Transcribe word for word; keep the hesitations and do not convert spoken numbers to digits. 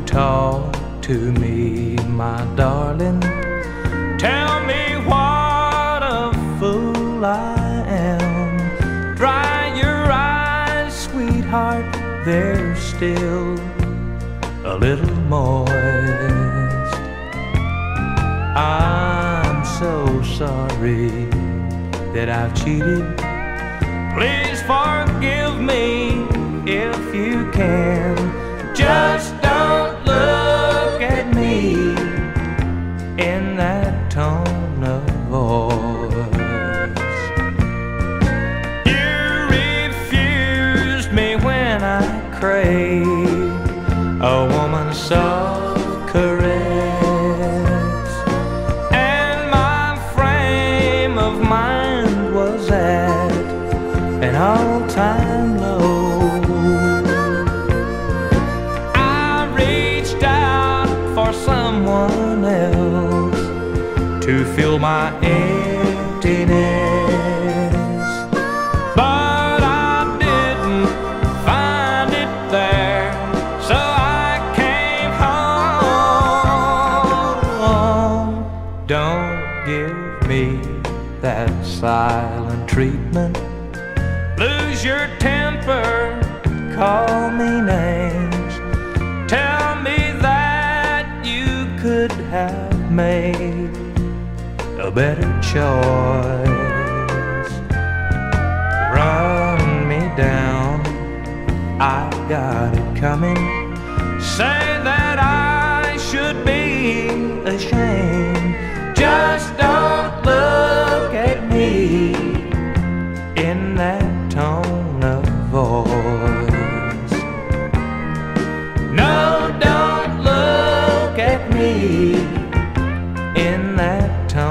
talk to me, my darling. Tell me what a fool I am. Dry your eyes, sweetheart, they're still a little moist. I'm so sorry that I've cheated. Please forgive me if you can. Just don't look at me in that tone of voice. You refused me when I craved a woman's soft caress, and my frame of mind was at an all-time low. I reached out for someone else to fill my emptiness, but I didn't find it there, so I came home. Don't give me that silent treatment. Lose your temper, call me names. Tell me that you could have made a better choice. Run me down, I got it coming. Say that I should be ashamed. Just don't look at me in that tone of voice. No, don't look at me in that tone